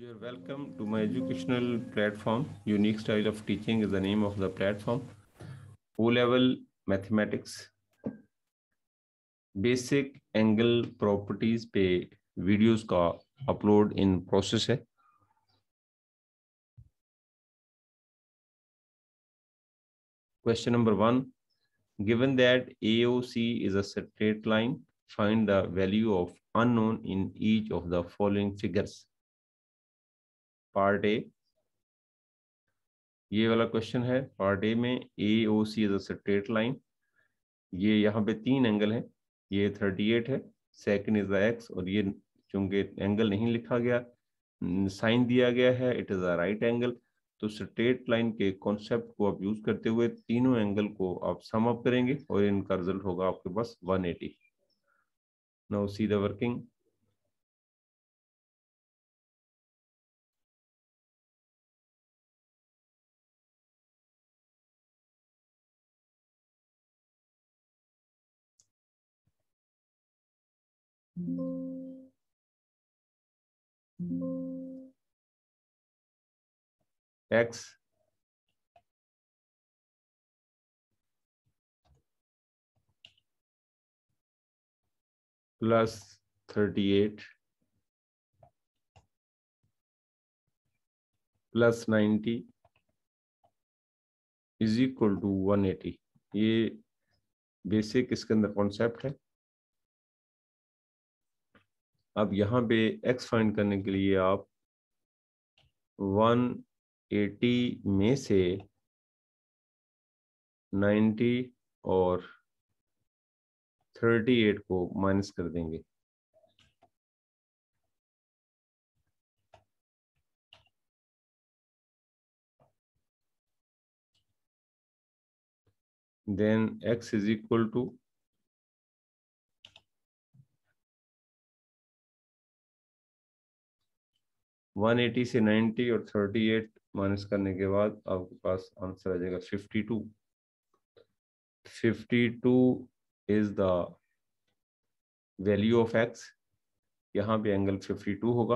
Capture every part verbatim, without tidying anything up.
You are welcome to my educational platform. Unique Style of Teaching is the name of the platform. O-level Mathematics basic angle properties पे videos का upload in process है. Question number one. Given that A O C is a straight line, find the value of unknown in each of the following figures. Part A. ये वाला question है. Part A में A O C is a straight line. ये यहाँ पे तीन angle हैं. ये अड़तीस है, सेकंड इज द एक्स, और ये चूंकि एंगल नहीं लिखा गया, साइन दिया गया है, it is a right angle. तो स्ट्रेट लाइन के कॉन्सेप्ट को आप यूज करते हुए तीनों एंगल को आप सम अप करेंगे और इनका रिजल्ट होगा आपके पास एक सौ अस्सी. Now see the working. X plus thirty eight plus ninety is equal to one eighty. ये बेसिक इसके अंदर कॉन्सेप्ट है. अब यहाँ पे x फाइंड करने के लिए आप एक सौ अस्सी में से नब्बे और अड़तीस को माइनस कर देंगे. Then x is equal to एक सौ अस्सी से नब्बे और अड़तीस माइनस करने के बाद आपके पास आंसर आ जाएगा बावन. बावन is the value of x. यहाँ पे एंगल बावन होगा.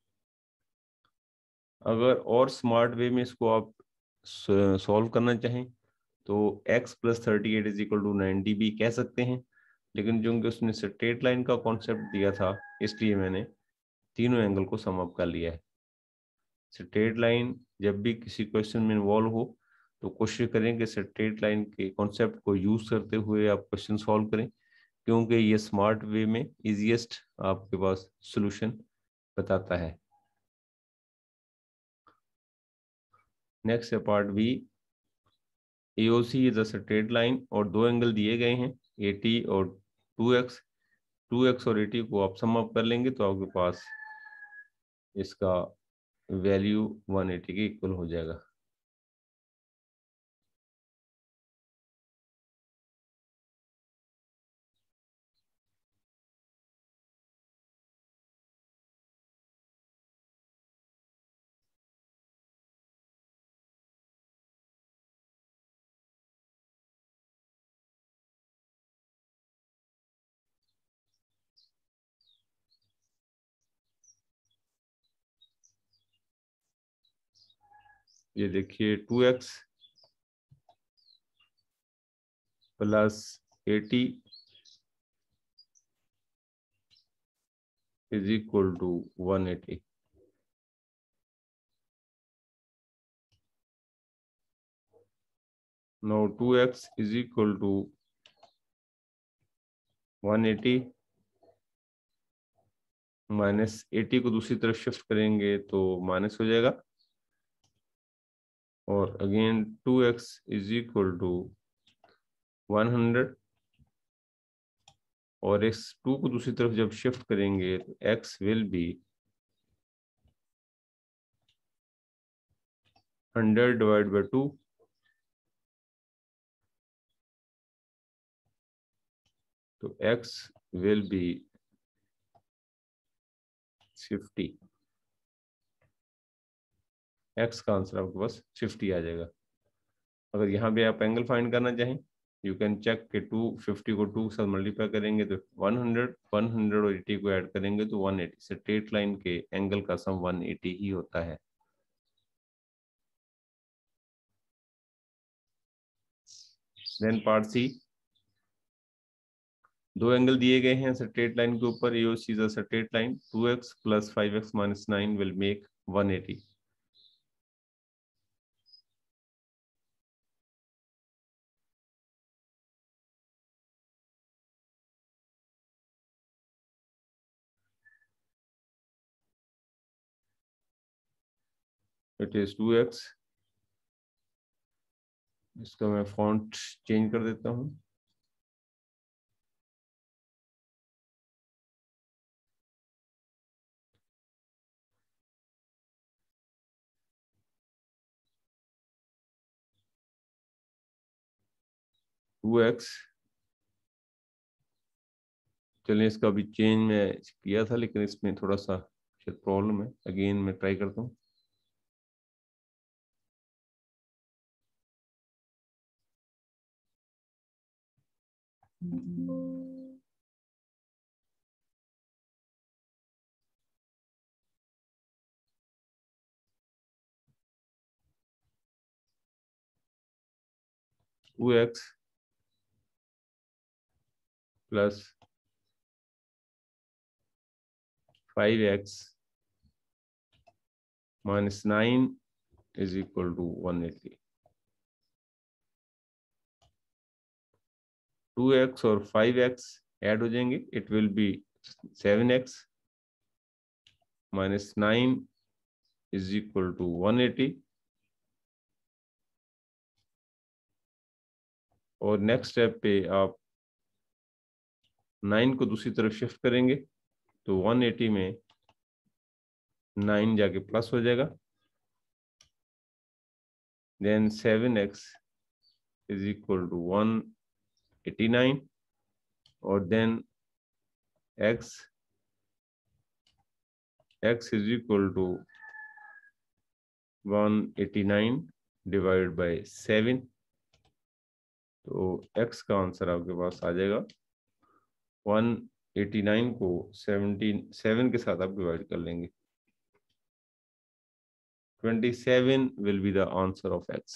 अगर और स्मार्ट वे में इसको आप सॉल्व करना चाहें तो x plus thirty eight is equal to ninety भी कह सकते हैं, लेकिन जो उसने स्ट्रेट लाइन का कॉन्सेप्ट दिया था इसलिए मैंने तीनों एंगल को सम अप कर लिया है. स्ट्रेट लाइन जब भी किसी क्वेश्चन में इन्वॉल्व हो तो कोशिश करें कि स्ट्रेट लाइन के कॉन्सेप्ट को यूज करते हुए आप क्वेश्चन सॉल्व करें, क्योंकि ये स्मार्ट वे में इजीएस्ट आपके पास सॉल्यूशन बताता है. नेक्स्ट है part B. A O C is a straight line और दो एंगल दिए गए हैं अस्सी और टू एक्स. टू एक्स और अस्सी को आप सम अप कर लेंगे तो आपके पास इसका वैल्यू एक सौ अस्सी के इक्वल हो जाएगा. ये देखिए टू एक्स प्लस अस्सी इज इक्वल टू एक सौ अस्सी. Now two x is equal to एक सौ अस्सी माइनस अस्सी को दूसरी तरफ शिफ्ट करेंगे तो माइनस हो जाएगा, और again two x is equal to hundred, और इस टू को दूसरी तरफ जब शिफ्ट करेंगे तो x will be hundred divide by two, तो x will be fifty. x का आंसर आपके पास फिफ्टी आ जाएगा. अगर यहाँ पे आप एंगल फाइंड करना चाहें यू कैन चेक कि टू फिफ्टी को टू के साथ मल्टीप्लाई करेंगे तो वन हंड्रेड, वन हंड्रेड और एटी को ऐड करेंगे तो वन एटी। स्ट्रेट लाइन के एंगल का सम वन एटी ही होता है। देन पार्ट सी, दो एंगल दिए गए हैं स्ट्रेट लाइन के ऊपर। AOC is a straight line, two x plus five x minus nine will make one eighty. It is two x. इसका मैं फॉन्ट चेंज कर देता हूँ। टू एक्स, चलिए इसका भी चेंज मैं किया था लेकिन इसमें थोड़ा सा शायद प्रॉब्लम है। अगेन मैं ट्राई करता हूँ। Two x plus five x minus nine is equal to one eighty. Two x और फाइव एक्स ऐड हो जाएंगे, it will be seven x minus nine is equal to one eighty. और next step पे आप nine को दूसरी तरफ shift करेंगे तो वन एटी में नाइन जाके प्लस हो जाएगा। Then seven x is equal to one eighty nine और then x x is equal to one eighty nine divide by seven. तो x का आंसर आपके पास आ जाएगा वन एटी नाइन को सेवनटीन सेवन के साथ आप डिवाइड कर लेंगे। Twenty seven will be the answer of x।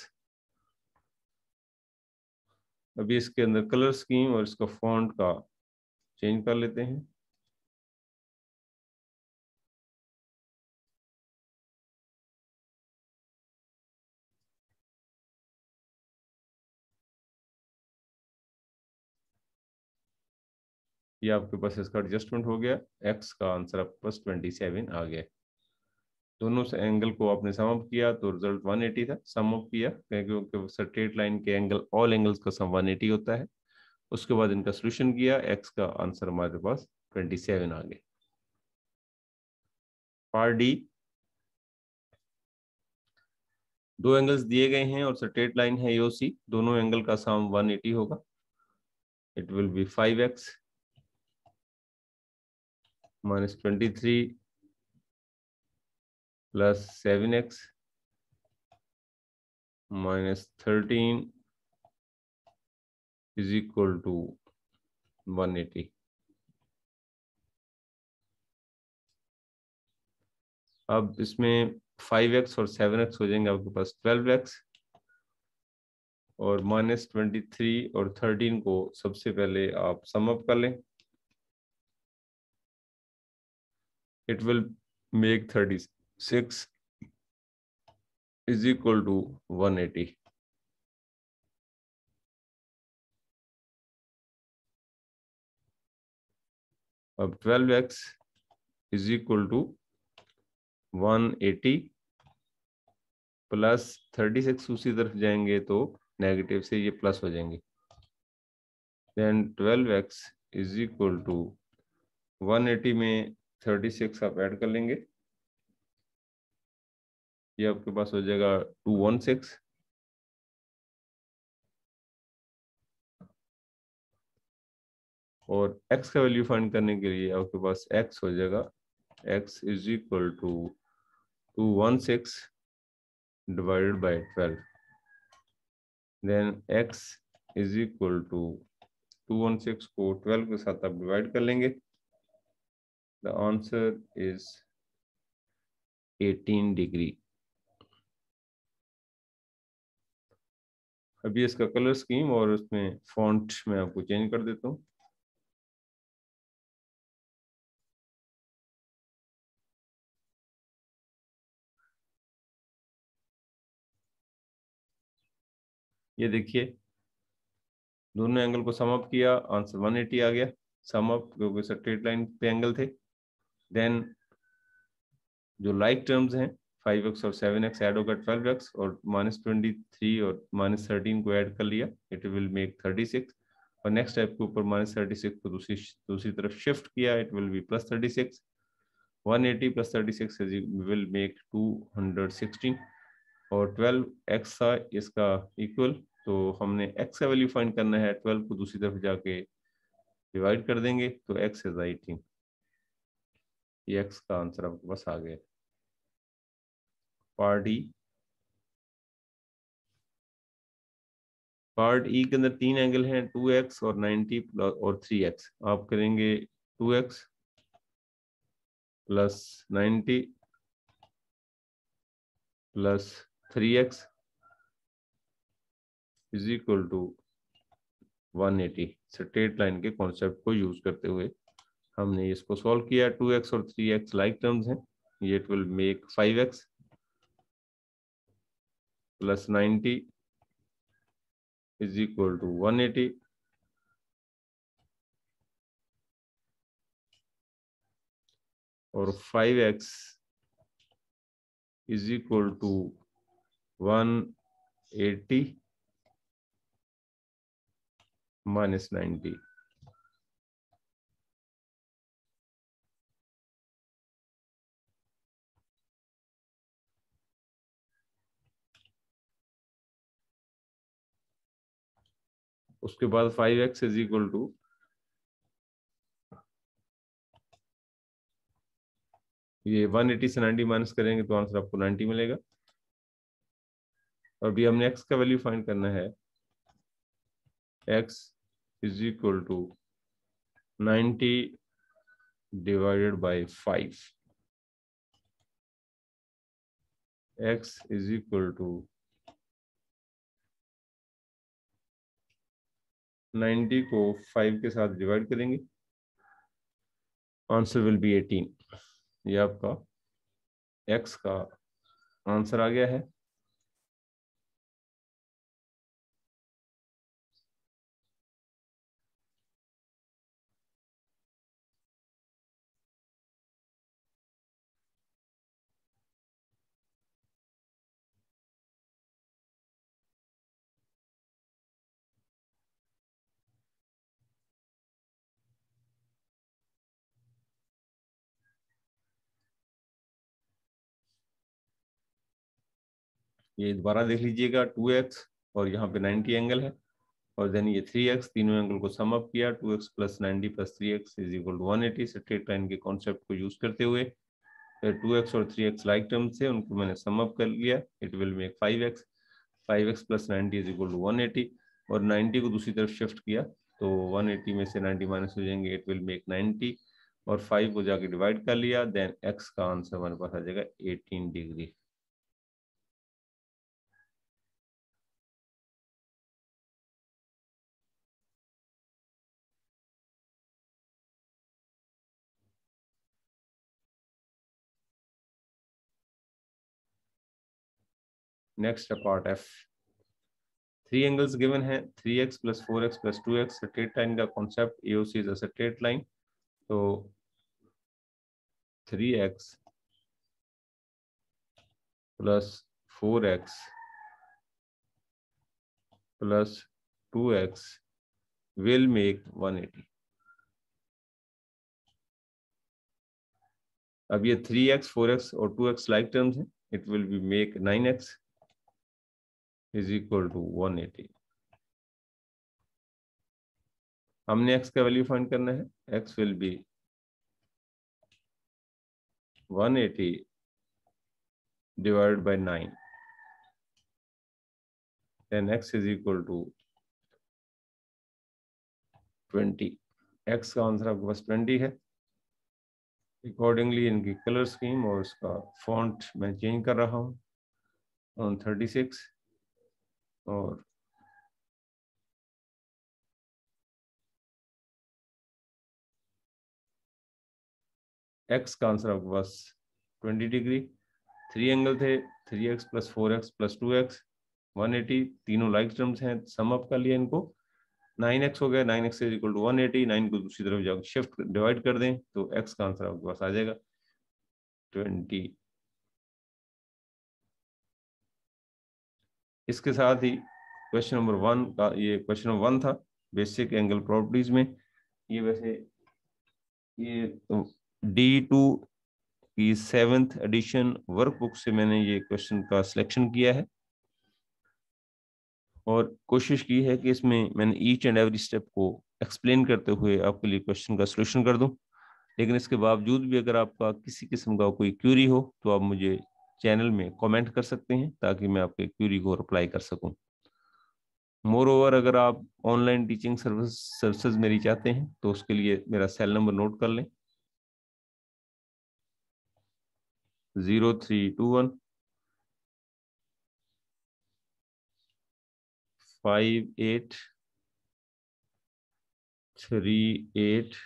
अभी इसके अंदर कलर स्कीम और इसका फॉन्ट का चेंज कर लेते हैं। ये आपके पास इसका एडजस्टमेंट हो गया। x का आंसर आपके पास ट्वेंटी सेवन आ गया। दोनों से एंगल को आपने सम अप किया तो रिजल्ट वन एटी था। सम अप किया क्योंकि स्ट्रेट लाइन के एंगल, ऑल एंगल्स का सम वन एटी होता है। उसके बाद इनका सोल्यूशन किया, x का आंसर हमारे पास ट्वेंटी सेवन आ गया। पार्ट डी, दो एंगल्स दिए गए हैं और स्ट्रेट लाइन है एओसी। दोनों एंगल का सम वन एटी होगा। It will be five x minus twenty three plus seven x minus thirteen is equal to one eighty. अब इसमें फाइव एक्स और सेवन एक्स हो जाएंगे आपके पास ट्वेल्व एक्स और माइनस ट्वेंटी थ्री और थर्टीन को सबसे पहले आप सम अप कर लें। It will make thirty six is equal to one eighty. अब twelve x is equal to one eighty plus thirty six उसी तरफ जाएंगे तो नेगेटिव से ये प्लस हो जाएंगे। Then twelve x is equal to one eighty में थर्टी सिक्स आप ऐड कर लेंगे, ये आपके पास हो जाएगा टू वन सिक्स। और x का वैल्यू फाइंड करने के लिए आपके पास x हो जाएगा x is equal to two one six divided by twelve. Then x is equal to two one six को ट्वेल्व के साथ आप डिवाइड कर लेंगे। The answer is eighteen degree. अभी इसका कलर स्कीम और उसमें फॉन्ट में आपको चेंज कर देता हूँ। ये देखिए दोनों एंगल को सम अप किया, आंसर वन एटी आ गया। सम अप क्योंकि स्ट्रेट लाइन पे एंगल थे। देन जो लाइक टर्म्स हैं फाइव एक्स और सेवन एक्स ऐड होकर ट्वेल्व एक्स, और माइनस ट्वेंटी थ्री और माइनस थर्टीन को ऐड कर लिया, it will make thirty six. और नेक्स्ट स्टेप के ऊपर माइनस थर्टी सिक्स को दूसरी दूसरी तरफ शिफ्ट किया, it will be plus thirty six. One eighty plus thirty six will make two hundred sixteen. और ट्वेल्व एक्स था इसका इक्वल, तो हमने एक्स का वैल्यू फाइंड करना है, ट्वेल्व को दूसरी तरफ जाके डिवाइड कर देंगे तो एक्स इज एटीन। ये एक्स का आंसर आपके पास आ गया। पार्ट ई। पार्ट ई के अंदर तीन एंगल हैं, टू एक्स और नाइन्टी और थ्री एक्स। आप करेंगे two x plus ninety plus three x is equal to one eighty. Straight line के कॉन्सेप्ट को यूज करते हुए हमने इसको सॉल्व किया। टू एक्स और थ्री एक्स लाइक टर्म्स हैं, ये it will make five x plus ninety is equal to one eighty. और five x is equal to one eighty minus ninety. उसके बाद five x is equal to ये one eighty से ninety minus करेंगे तो answer आपको ninety मिलेगा। और अभी हमने x का वैल्यू फाइंड करना है। x is equal to ninety divided by five. x is equal to ninety को फाइव के साथ डिवाइड करेंगे, आंसर विल बी एटीन। ये आपका x का आंसर आ गया है। ये दोबारा देख लीजिएगा, टू एक्स और यहाँ पे नाइन्टी एंगल है, और देन ये थ्री एक्स, तीनों एंगल को सम अप किया। Two x plus ninety plus three x is equal to one eighty. Straight line के कॉन्सेप्ट को यूज करते हुए टू एक्स और थ्री एक्स लाइक टर्म से उनको मैंने सम अप कर लिया, it will make five x. Five x plus ninety is equal to one eighty. और नाइन्टी को दूसरी तरफ शिफ्ट किया तो वन एटी में से नाइन्टी माइनस हो जाएंगे, इट विल मेक नाइन्टी। और फाइव को जाके डिवाइड कर लिया, देन एक्स का आंसर हमारे पास आ जाएगा eighteen degree. Next part F. Three angles given है, three x plus four x plus two x. Straight line का concept, AOC is a straight line, तो three x plus four x plus two x will make one eighty. अब ये three x, four x और two x like terms हैं, it will be make nine x is equal to one eighty. हमने x का value find करना है, x will be one eighty divided by nine, then x is equal to twenty. X का answer आपके पास twenty है। Accordingly इनकी colour scheme और इसका फॉन्ट मैं चेंज कर रहा हूँ ऑन थर्टी सिक्स, और एक्स का आंसर आपके पास ट्वेंटी डिग्री। थ्री एंगल थे, three x plus four x plus two x, one eighty, तीनों लाइक टर्म्स हैं, सम अप कर लिया इनको, नाइन एक्स हो गया, nine x is equal to one eighty, nine को दूसरी तरफ जाकर शिफ्ट डिवाइड कर दें तो एक्स का आंसर आपके पास आ जाएगा ट्वेंटी। इसके साथ ही क्वेश्चन नंबर वन का, ये क्वेश्चन नंबर वन था बेसिक एंगल प्रॉपर्टीज में। ये वैसे ये डी टू की सेवेंथ एडिशन वर्कबुक से मैंने ये क्वेश्चन का सिलेक्शन किया है और कोशिश की है कि इसमें मैंने ईच एंड एवरी स्टेप को एक्सप्लेन करते हुए आपके लिए क्वेश्चन का सॉल्यूशन कर दूं। लेकिन इसके बावजूद भी अगर आपका किसी किस्म का कोई क्यूरी हो तो आप मुझे चैनल में कमेंट कर सकते हैं ताकि मैं आपके क्यूरी को रिप्लाई कर सकूं। मोर ओवर, अगर आप ऑनलाइन टीचिंग सर्विस सर्विसेज मेरी चाहते हैं तो उसके लिए मेरा सेल नंबर नोट कर लें, zero three two one five eight three eight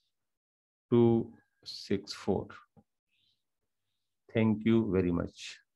two six four. Thank you very much.